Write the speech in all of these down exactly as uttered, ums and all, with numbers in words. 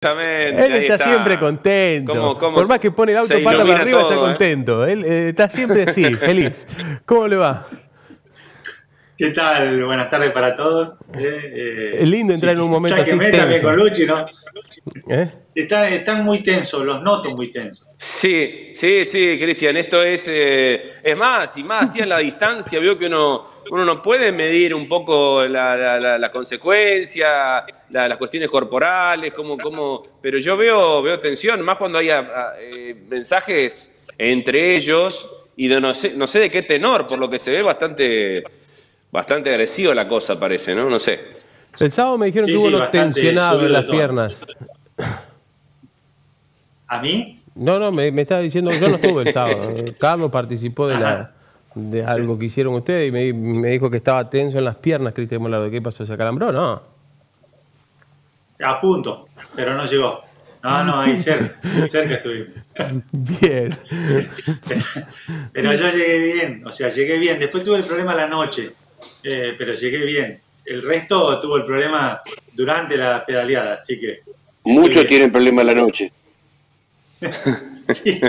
Exactamente, Él ahí está, está siempre contento. ¿Cómo, cómo Por más que pone el auto se pata para ilumina arriba, todo, está ¿eh? contento. Él eh, está siempre así, feliz. ¿Cómo le va? ¿Qué tal? Buenas tardes para todos. Eh, Es eh, lindo entrar sí, en un momento así sáqueme también tenso. con Luchi, ¿no? ¿Eh? Están, están muy tensos, los noto muy tensos. Sí, sí, sí, Cristian, esto es, eh, es más, y más, así a la distancia, veo que uno, uno no puede medir un poco la, la, la, la consecuencia, la, las cuestiones corporales, cómo, cómo, pero yo veo, veo tensión, más cuando hay a, a, eh, mensajes entre ellos, y de no sé, no sé de qué tenor, por lo que se ve bastante, bastante agresiva la cosa parece, ¿no? No sé. El sábado me dijeron Sí, que hubo sí, uno bastante tensionado en subido de las tono. piernas. ¿A mí? No, no, me, me estaba diciendo, yo no estuve el sábado. Carlos participó de la Ajá. de Sí. algo que hicieron ustedes y me, me dijo que estaba tenso en las piernas, Cristian Molardo. ¿Qué pasó? ¿Se acalambró? No. A punto, pero no llegó. No, no, ahí cerca, cerca estuvimos. Bien. Pero, pero yo llegué bien, o sea, llegué bien. Después tuve el problema a la noche, eh, pero llegué bien. El resto tuvo el problema durante la pedaleada, así que... Muchos tienen problemas la noche. Sí.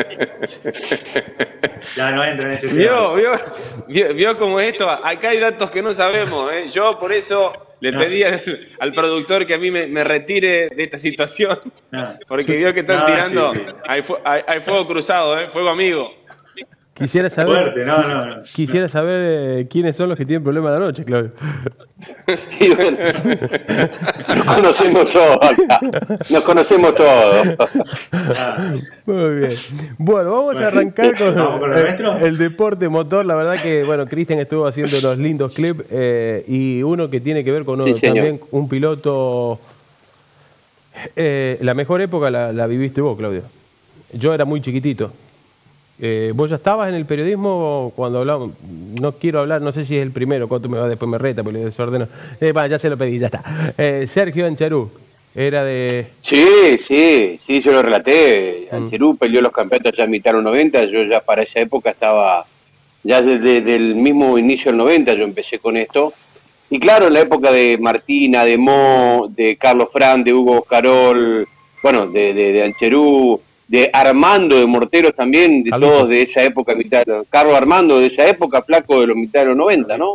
Ya no entra en ese tema. ¿Vio, vio, vio, vio cómo esto? Acá hay datos que no sabemos, ¿eh? Yo por eso le No. pedí al, al productor que a mí me, me retire de esta situación, No. porque vio que están No, tirando, sí, sí. hay, fu- hay- hay fuego cruzado, ¿eh? Fuego amigo. Quisiera saber, Fuerte, no, no, no. quisiera saber eh, quiénes son los que tienen problemas a la noche, Claudio. Y bueno, nos conocemos todos acá. Nos conocemos todos. Ah, Muy bien. Bueno, vamos a arrancar con, ¿Vamos con lo el, nuestro? el deporte motor. La verdad que, bueno, Cristian estuvo haciendo unos lindos clips eh, y uno que tiene que ver con Sí, uno, señor. también un piloto. Eh, la mejor época la, la viviste vos, Claudio. Yo era muy chiquitito. Eh, ¿Vos ya estabas en el periodismo cuando hablamos? No quiero hablar, no sé si es el primero, cuánto me va, después me reta, porque le desordeno. Eh, va, ya se lo pedí, ya está. Eh, Sergio Ancherú, era de... Sí, sí, sí, yo lo relaté. Mm. Ancherú peleó los campeonatos ya en mitad de los noventa. Yo ya para esa época estaba, ya desde el mismo inicio del noventa yo empecé con esto. Y claro, en la época de Martina, de Mo, de Carlos Fran, de Hugo Carol, bueno, de, de, de Ancherú, de Armando de Morteros también, de Carlitos. todos de esa época, mitad, Carlos Armando de esa época, flaco de los mitad de los noventa, ¿no?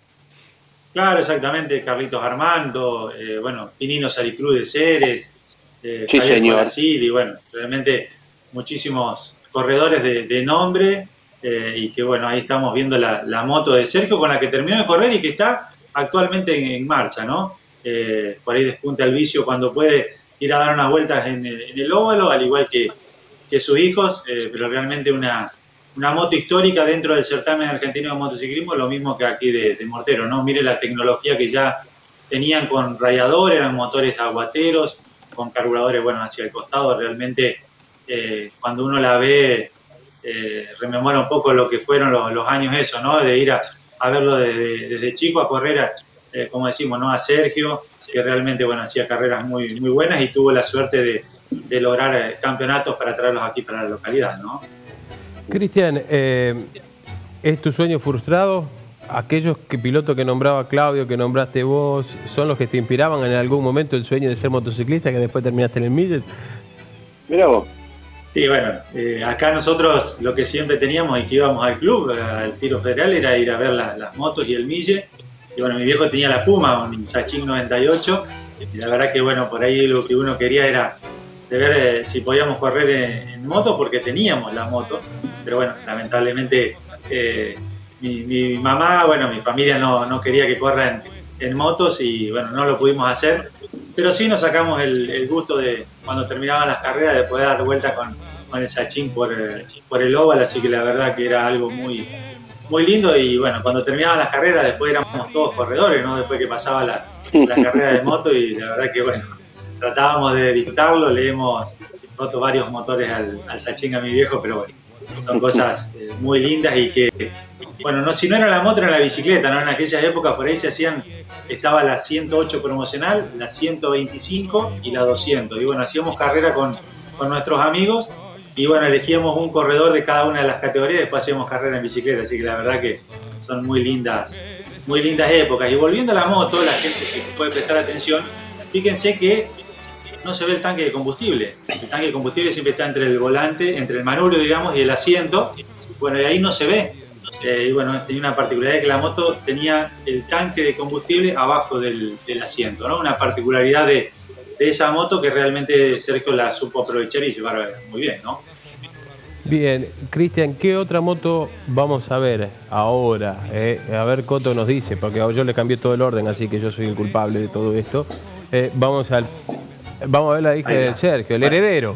claro, exactamente. Carlitos Armando, eh, bueno, Pinino Salicruz de Ceres, eh, Sí, Javier señor. Corazil, y bueno, realmente muchísimos corredores de, de nombre, eh, y que bueno, ahí estamos viendo la, la moto de Sergio con la que terminó de correr y que está actualmente en, en marcha, ¿no? Eh, por ahí despunta el vicio cuando puede ir a dar unas vueltas en el, en el óvalo, al igual que, que sus hijos, eh, pero realmente una, una moto histórica dentro del certamen argentino de motociclismo, lo mismo que aquí de, de Mortero, ¿no? Mire la tecnología que ya tenían con radiador, eran motores aguateros, con carburadores, bueno, hacia el costado, realmente eh, cuando uno la ve, eh, rememora un poco lo que fueron los, los años eso, ¿no? De ir a, a verlo desde, desde chico a correr, a, eh, como decimos, ¿no? A Sergio, que realmente, bueno, hacía carreras muy, muy buenas y tuvo la suerte de, de lograr eh, campeonatos para traerlos aquí para la localidad, ¿no? Cristian, eh, ¿es tu sueño frustrado? ¿Aquellos que, pilotos que nombraba Claudio, que nombraste vos, son los que te inspiraban en algún momento el sueño de ser motociclista, que después terminaste en el Millet? Mirá vos. Sí, bueno, eh, acá nosotros lo que siempre teníamos y que íbamos al club, al Tiro Federal, era ir a ver la, las motos y el Mille. Y bueno, mi viejo tenía la Puma, un Sachin noventa y ocho, y la verdad que bueno, por ahí lo que uno quería era de ver eh, si podíamos correr en, en moto, porque teníamos la moto, pero bueno, lamentablemente eh, mi, mi mamá, bueno, mi familia no, no quería que corra en, en motos y bueno, no lo pudimos hacer, pero sí nos sacamos el, el gusto de cuando terminaban las carreras de poder dar vuelta con, con el Sachin por, eh, por el óvalo, así que la verdad que era algo muy... muy lindo. Y bueno, cuando terminaban las carreras después éramos todos corredores, ¿no? Después que pasaba la, la carrera de moto, y la verdad que bueno, tratábamos de disfrutarlo, le hemos roto varios motores al, al Sachin a mi viejo, pero bueno, son cosas eh, muy lindas y que, bueno, no, si no era la moto era la bicicleta, ¿no? En aquellas épocas por ahí se hacían, estaba la ciento ocho promocional, la ciento veinticinco y la doscientos, y bueno, hacíamos carrera con, con nuestros amigos. Y bueno, elegíamos un corredor de cada una de las categorías y después hacíamos carrera en bicicleta, así que la verdad que son muy lindas, muy lindas épocas. Y volviendo a la moto, la gente que puede prestar atención, fíjense que no se ve el tanque de combustible. El tanque de combustible siempre está entre el volante, entre el manubrio, digamos, y el asiento. Bueno, y ahí no se ve. Eh, y bueno, tenía una particularidad que la moto tenía el tanque de combustible abajo del, del asiento, ¿no? Una particularidad de, de esa moto que realmente Sergio la supo aprovechar y llevar muy bien, ¿no? Bien, Cristian, ¿qué otra moto vamos a ver ahora? Eh, a ver, Coto nos dice, porque yo le cambié todo el orden, así que yo soy el culpable de todo esto. Eh, vamos, al, vamos a ver la hija de Sergio, el heredero.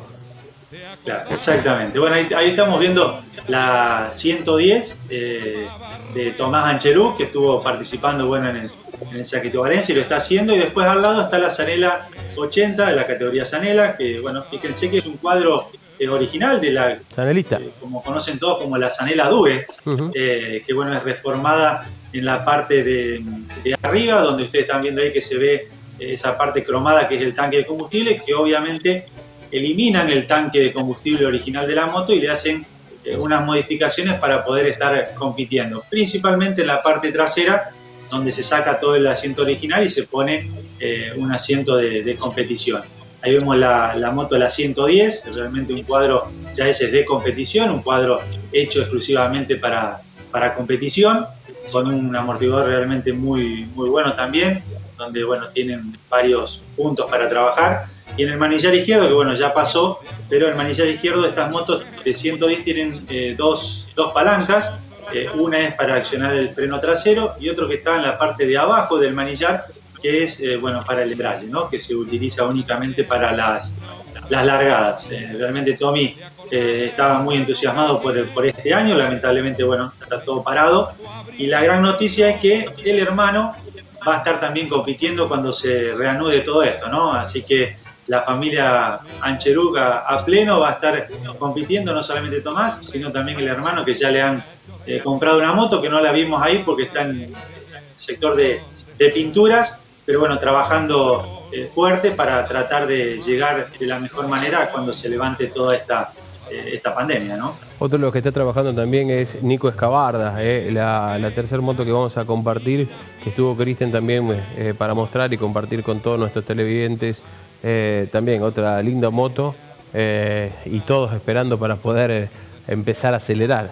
Claro, exactamente. Bueno, ahí, ahí estamos viendo la ciento diez eh, de Tomás Ancherú, que estuvo participando bueno, en el, en el Circuito Valencia y lo está haciendo. Y después al lado está la Zanella ochenta, de la categoría Zanella, que bueno, fíjense que es un cuadro eh, original de la, Zanelita, eh, como conocen todos como la Zanella Due, uh-huh. eh, que bueno, es reformada en la parte de, de arriba, donde ustedes están viendo ahí que se ve esa parte cromada que es el tanque de combustible, que obviamente eliminan el tanque de combustible original de la moto y le hacen eh, unas modificaciones para poder estar compitiendo, principalmente en la parte trasera, donde se saca todo el asiento original y se pone eh, un asiento de, de competición. Ahí vemos la, la moto, la ciento diez, realmente un cuadro ya ese es de competición, un cuadro hecho exclusivamente para, para competición, con un amortiguador realmente muy, muy bueno también, donde bueno, tienen varios puntos para trabajar. Y en el manillar izquierdo, que bueno, ya pasó, pero el manillar izquierdo de estas motos de ciento diez tienen eh, dos, dos palancas. Eh, una es para accionar el freno trasero y otro que está en la parte de abajo del manillar, que es eh, bueno, para el embrague, ¿no? Que se utiliza únicamente para las, las largadas. Eh, realmente Tommy eh, estaba muy entusiasmado por, por este año, lamentablemente bueno, está todo parado. Y la gran noticia es que el hermano va a estar también compitiendo cuando se reanude todo esto, ¿no? Así que la familia Ancherú a, a pleno va a estar compitiendo, no solamente Tomás, sino también el hermano, que ya le han eh, comprado una moto, que no la vimos ahí porque está en el sector de, de pinturas, pero bueno, trabajando eh, fuerte para tratar de llegar de la mejor manera cuando se levante toda esta, eh, esta pandemia, ¿no? Otro de los que está trabajando también es Nico Escabarda, eh, la, la tercera moto que vamos a compartir, que estuvo Cristian también eh, para mostrar y compartir con todos nuestros televidentes. Eh, también otra linda moto eh, y todos esperando para poder eh, empezar a acelerar.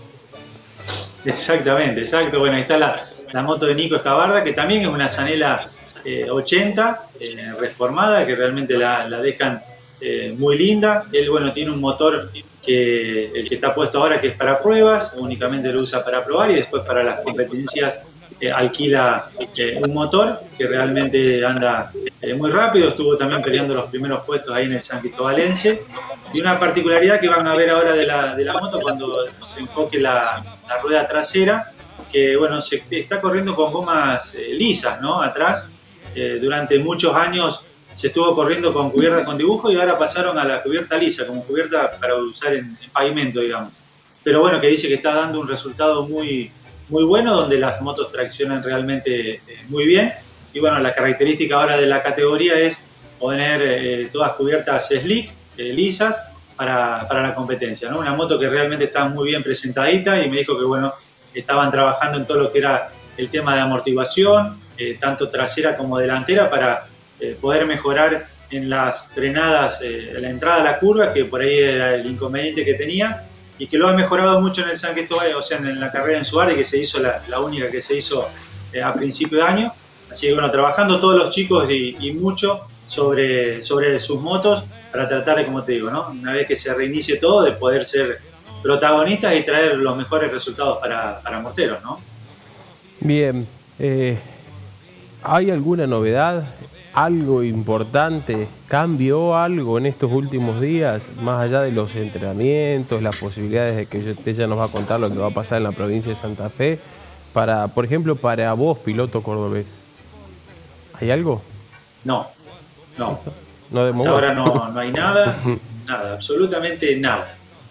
Exactamente, exacto. Bueno, ahí está la, la moto de Nico Escabarda, que también es una Zanella eh, ochenta eh, reformada, que realmente la, la dejan eh, muy linda. Él, bueno, tiene un motor que el que está puesto ahora, que es para pruebas, únicamente lo usa para probar y después para las competencias eh, alquila eh, un motor que realmente anda eh, muy rápido. Estuvo también peleando los primeros puestos ahí en el San Cristóbalense. Y una particularidad que van a ver ahora de la, de la moto cuando se enfoque la, la rueda trasera, que bueno, se está corriendo con gomas eh, lisas, ¿no? Atrás, eh, durante muchos años se estuvo corriendo con cubierta con dibujo y ahora pasaron a la cubierta lisa, como cubierta para usar en, en pavimento, digamos. Pero bueno, que dice que está dando un resultado muy, muy bueno, donde las motos traccionan realmente eh, muy bien. Y bueno, la característica ahora de la categoría es poner eh, todas cubiertas slick, eh, lisas, para, para la competencia, ¿no? Una moto que realmente está muy bien presentadita y me dijo que bueno, estaban trabajando en todo lo que era el tema de amortiguación, eh, tanto trasera como delantera, para eh, poder mejorar en las frenadas, eh, la entrada a la curva, que por ahí era el inconveniente que tenía, y que lo ha mejorado mucho en el San Cristóbal, o sea, en la carrera en Suárez, que se hizo la, la única que se hizo eh, a principio de año. Así que bueno, trabajando todos los chicos y, y mucho sobre, sobre sus motos para tratar de, como te digo, ¿no? Una vez que se reinicie todo, de poder ser protagonistas y traer los mejores resultados para, para Morteros, ¿no? Bien, eh, ¿hay alguna novedad? ¿Algo importante? ¿Cambió algo en estos últimos días? Más allá de los entrenamientos, las posibilidades de que ella nos va a contar lo que va a pasar en la provincia de Santa Fe. Para, por ejemplo, para vos, piloto cordobés, ¿hay algo? No, no. No de Hasta ahora no, no hay nada, nada, absolutamente nada.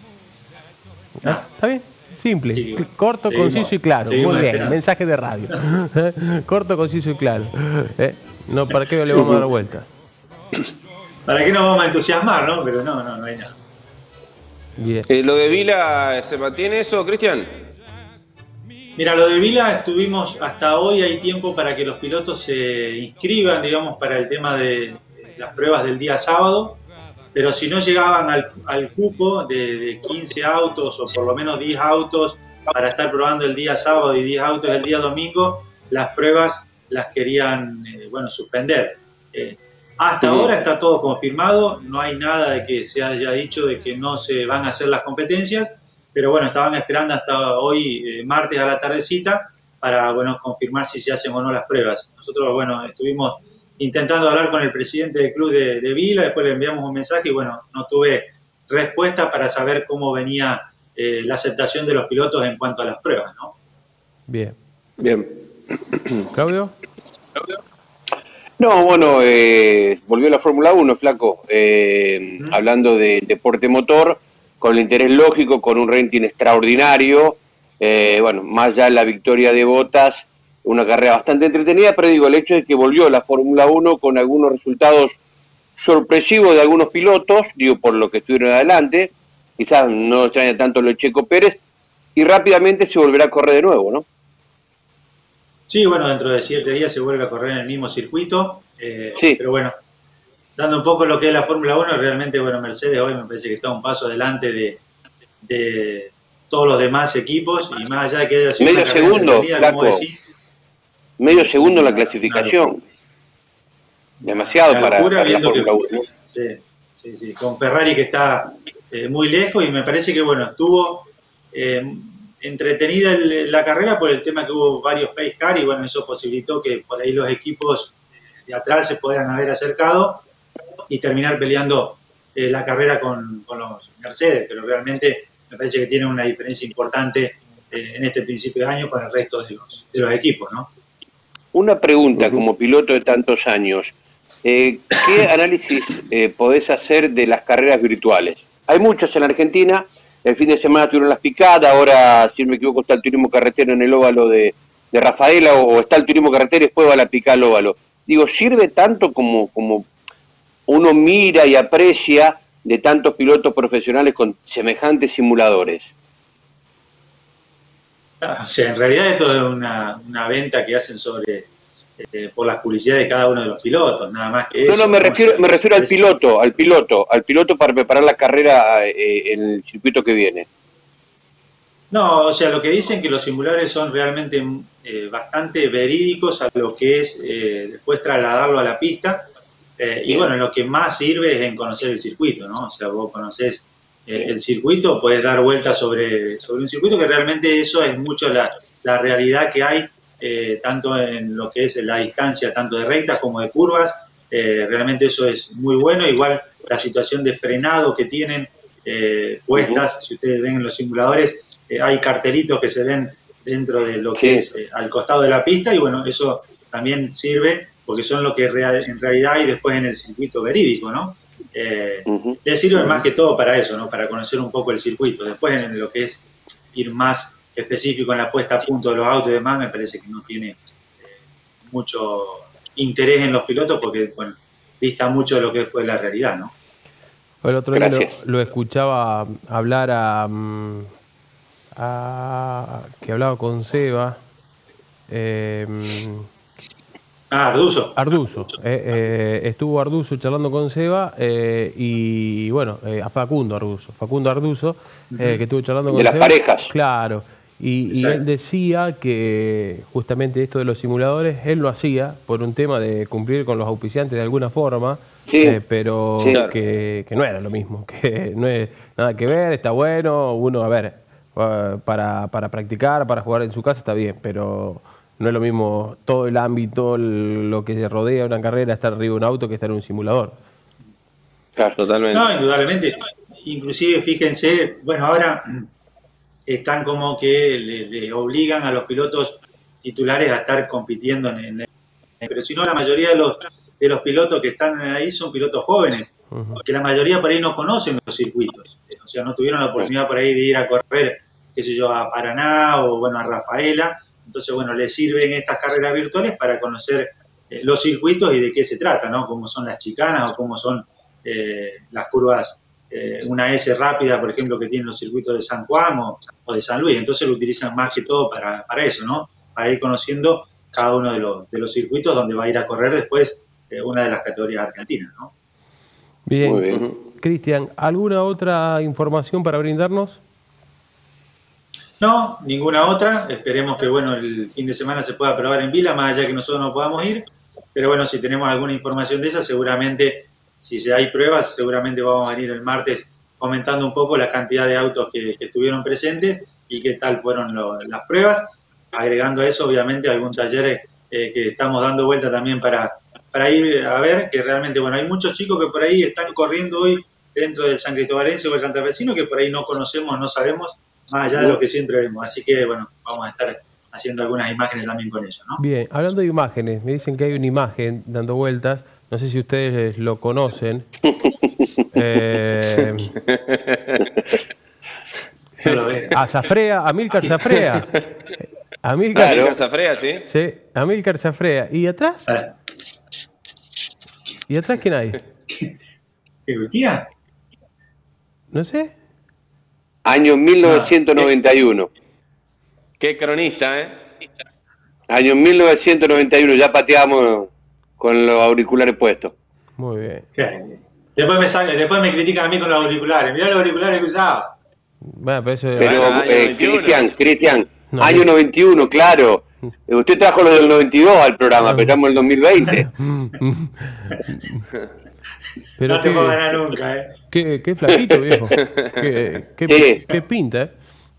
nada. ¿Está bien? Simple, Sí, corto, seguimos, conciso y claro. Muy bien, esperando. mensaje de radio. Corto, conciso y claro. ¿Eh? No, ¿para qué le vamos a dar vuelta? ¿Para qué nos vamos a entusiasmar, no? Pero no, no, no hay nada. Bien. Eh, ¿Lo de Vila se mantiene eso, Cristian? Mira, lo de Vila estuvimos, hasta hoy hay tiempo para que los pilotos se inscriban, digamos, para el tema de, las pruebas del día sábado, pero si no llegaban al, al cupo de, de quince autos o por lo menos diez autos para estar probando el día sábado y diez autos el día domingo, las pruebas las querían eh, bueno, suspender. Eh, hasta Sí. ahora está todo confirmado, no hay nada de que se haya dicho de que no se van a hacer las competencias, pero bueno, estaban esperando hasta hoy, eh, martes a la tardecita, para bueno, confirmar si se hacen o no las pruebas. Nosotros, bueno, estuvimos intentando hablar con el presidente del club de, de Vila, después le enviamos un mensaje y bueno, no tuve respuesta para saber cómo venía eh, la aceptación de los pilotos en cuanto a las pruebas, ¿no? Bien. Bien. ¿Claudio? No, bueno, eh, volvió la Fórmula uno, flaco, eh, Mm. hablando de deporte motor, con el interés lógico, con un rating extraordinario, eh, bueno, más allá de la victoria de Bottas, una carrera bastante entretenida, pero digo, el hecho de que volvió la Fórmula uno con algunos resultados sorpresivos de algunos pilotos, digo, por lo que estuvieron adelante, quizás no extraña tanto lo de Checo Pérez, y rápidamente se volverá a correr de nuevo, ¿no? Sí, bueno, dentro de siete días se vuelve a correr en el mismo circuito, eh, Sí. pero bueno, dando un poco lo que es la Fórmula uno, realmente, bueno, Mercedes hoy me parece que está un paso adelante de, de todos los demás equipos, y más allá de que haya sido Medio una carrera segundo, entretenida, como flaco. decís, Medio segundo en la Una- clasificación. Demasiado una para, locura, para la viendo que- Fórmula uno. Sí, sí, sí, con Ferrari que está eh, muy lejos, y me parece que, bueno, estuvo eh, entretenida el- la carrera por el tema que hubo varios pace car, y bueno, eso posibilitó que por ahí los equipos de atrás se puedan haber acercado y terminar peleando eh, la carrera con, con los Mercedes, pero realmente me parece que tiene una diferencia importante eh, en este principio de año con el resto de los, de los equipos, ¿no? Una pregunta, como piloto de tantos años, eh, ¿qué análisis eh, podés hacer de las carreras virtuales? Hay muchas en Argentina, el fin de semana tuvieron las picadas, ahora, si no me equivoco, está el turismo carretero en el óvalo de, de Rafaela, o, o está el turismo carretero y después va la picada al óvalo. Digo, ¿sirve tanto como, como uno mira y aprecia de tantos pilotos profesionales con semejantes simuladores? O sea, en realidad esto es una, una venta que hacen sobre eh, por las publicidades de cada uno de los pilotos, nada más que No, eso. no, me ¿no? refiero, O sea, me refiero al es- piloto, al piloto, al piloto para preparar la carrera eh, en el circuito que viene. No, o sea, lo que dicen que los simuladores son realmente eh, bastante verídicos a lo que es eh, después trasladarlo a la pista. Eh, y Bien. bueno, lo que más sirve es en conocer el circuito, ¿no? O sea, vos conocés eh, el circuito, puedes dar vueltas sobre, sobre un circuito, que realmente eso es mucho la, la realidad que hay, eh, tanto en lo que es la distancia, tanto de rectas como de curvas. Eh, realmente eso es muy bueno. Igual la situación de frenado que tienen eh, puestas, uh-huh. Si ustedes ven en los simuladores, eh, hay cartelitos que se ven dentro de lo que sí. es eh, al costado de la pista, y bueno, eso también sirve porque son lo que real, en realidad hay después en el circuito verídico, ¿no? Eh, uh-huh. Le sirve uh-huh. más que todo para eso, ¿no? Para conocer un poco el circuito. Después en lo que es ir más específico en la puesta a punto de los autos y demás, me parece que no tiene eh, mucho interés en los pilotos, porque, bueno, dista mucho de lo que fue la realidad, ¿no? El otro día lo, lo escuchaba hablar a, a que hablaba con Seba. Eh, Ah, Arduzo. Arduzo. Eh, eh, estuvo Arduzo charlando con Seba eh, y, bueno, eh, a Facundo Arduzo. Facundo Arduzo, eh, que estuvo charlando con de Seba. De las parejas. Claro. Y, y él decía que justamente esto de los simuladores, él lo hacía por un tema de cumplir con los auspiciantes de alguna forma, sí, eh, pero sí. que, que no era lo mismo, que no es nada que ver, está bueno, uno, a ver, para, para practicar, para jugar en su casa está bien, pero no es lo mismo todo el ámbito, lo que rodea una carrera, estar arriba de un auto que estar en un simulador. Claro, totalmente. No, indudablemente. Inclusive, fíjense, bueno, ahora están como que le, le obligan a los pilotos titulares a estar compitiendo en, en, pero si no, la mayoría de los de los pilotos que están ahí son pilotos jóvenes, uh-huh. que la mayoría por ahí no conocen los circuitos, o sea, no tuvieron la oportunidad por ahí de ir a correr, qué sé yo, a Paraná o bueno, a Rafaela. Entonces, bueno, les sirven estas carreras virtuales para conocer eh, los circuitos y de qué se trata, ¿no? Cómo son las chicanas o cómo son eh, las curvas, eh, una S rápida, por ejemplo, que tienen los circuitos de San Juan o, o de San Luis. Entonces lo utilizan más que todo para, para eso, ¿no? Para ir conociendo cada uno de los, de los circuitos donde va a ir a correr después eh, una de las categorías argentinas, ¿no? Bien. Muy bien. Cristian, ¿alguna otra información para brindarnos? No, ninguna otra. Esperemos que bueno el fin de semana se pueda probar en Vila, más allá que nosotros no podamos ir. Pero bueno, si tenemos alguna información de esa, seguramente, si se hay pruebas, seguramente vamos a venir el martes comentando un poco la cantidad de autos que, que estuvieron presentes y qué tal fueron lo, las pruebas. Agregando a eso, obviamente, algún taller eh, que estamos dando vuelta también para, para ir a ver, que realmente, bueno, hay muchos chicos que por ahí están corriendo hoy dentro del San Cristobalense o el santafesino que por ahí no conocemos, no sabemos, más allá de lo que siempre vemos. Así que, bueno, vamos a estar haciendo algunas imágenes también con eso, ¿no? Bien, hablando de imágenes, me dicen que hay una imagen dando vueltas, no sé si ustedes lo conocen. eh, No lo veo. a Zafrea, Amílcar Zafrea. Amílcar, Claro. Amílcar Zafrea, ¿sí? Sí, Amílcar Zafrea. ¿Y atrás? Ah, ¿Y atrás quién hay? ¿qué Urquía? No sé. Año mil novecientos noventa y uno. Qué cronista, ¿eh? Año mil novecientos noventa y uno, ya pateamos con los auriculares puestos. Muy bien. ¿Qué? Después me sale, después me critican a mí con los auriculares. Mirá los auriculares que usaba. Bueno, pero eso Pero, Bueno, año eh, noventa y uno. Cristian, Cristian, No, año no. noventa y uno, claro. Eh, Usted trajo lo del noventa y dos al programa, No. pero estamos en el dos mil veinte. Pero No te qué, puedo ganar nunca, ¿eh? qué, qué flaquito, viejo. Qué, qué, Sí. qué pinta, ¿eh?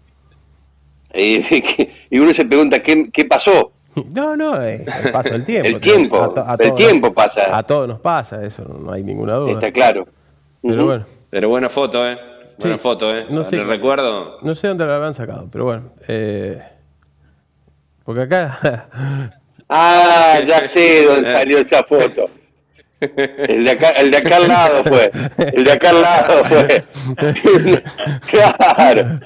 Y, y uno se pregunta, ¿qué, qué pasó? No, no, eh, el paso del tiempo. El tiempo, A to- a el todos- tiempo pasa. A todos nos pasa, eso no hay ninguna duda. Está claro. Pero Ujú. bueno, Pero buena foto, ¿eh? Buena Sí. foto, ¿eh? No sé. Le recuerdo. no sé dónde la habían sacado, pero bueno. Eh, porque acá... Ah, ya sé dónde salió esa foto. El de acá, el de acá al lado fue. El de acá al lado fue. Claro.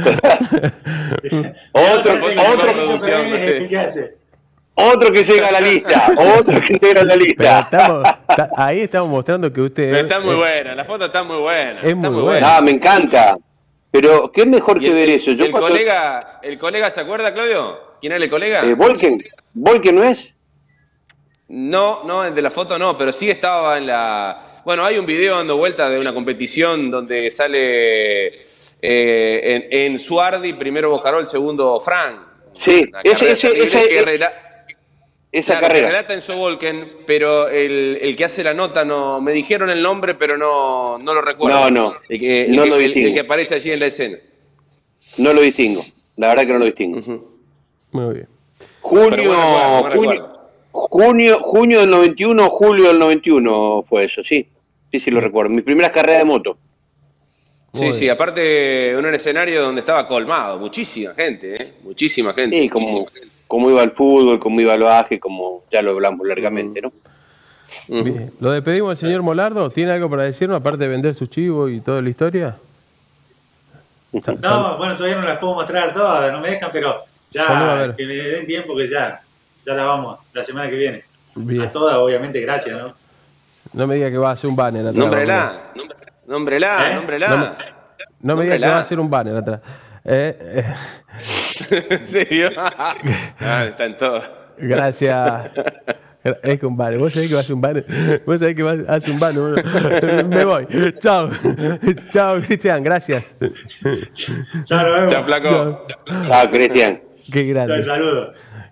Otro, foto de otro, producción, no sé. ¿Qué hace? otro que llega a la lista. Otro que llega a la Pero lista. estamos, ta- ahí estamos mostrando que usted... Pero está muy eh, buena, la foto está muy buena. Es está muy buena. Ah, me encanta. Pero, ¿qué mejor Y que el, ver eso? Yo el cuando- colega, el colega, ¿se acuerda, Claudio? ¿Quién era el colega? eh, Volken. ¿Volken no es? No, no, el de la foto no, pero sí estaba en la... Bueno, hay un video dando vuelta de una competición donde sale eh, en, en Suardi, primero Bojarol, segundo Fran. Sí, Una ese- carrera ese- terrible ese- que eh, rela- Esa claro, que carrera. relata Enzo Volken, pero el, el que hace la nota no... Me dijeron el nombre, pero no, no lo No, recuerdo. no, El que, el no que- lo el- distingo. el que aparece allí en la escena. No lo distingo. La verdad que no lo distingo. Ujú. Muy bien. Junio, Pero buen recuerdo, buen junio, recuerdo. junio, junio del noventa y uno, julio del noventa y uno fue eso, sí. Sí, sí lo recuerdo. Mis primeras carreras de moto. Sí, Muy sí, bien. aparte en un escenario donde estaba colmado, muchísima gente, ¿eh? Muchísima gente. Sí, como, muchísima gente. como iba el fútbol, como iba el baje, como ya lo hablamos largamente, ¿no? Ujú. Bien. ¿Lo despedimos al señor Molardo? ¿Tiene algo para decirnos, aparte de vender su chivo y toda la historia? Sal- sal- No, bueno, todavía no las puedo mostrar todas, no me dejan, pero Saluda, a ya, ver. que me den tiempo que ya, ya la vamos, la semana que viene. Bien. A todas, obviamente, gracias, ¿no? No me diga que va a hacer un banner atrás. Nómbrela, nombre- nómbrela, ¿Eh? nómbrela. No me- No me diga que Nómbrela. va a hacer un banner atrás. Eh, eh, ¿Sí, vio? Ah, está en todo. gracias. Es que un banner. Vos sabés que va a hacer un banner. Vos sabés que va a hacer un banner. Me voy. Chao. Chao, Cristian. Gracias. Ya lo vemos. Chao, flaco. Chao. Chao, Cristian. Qué Los grande. saludos.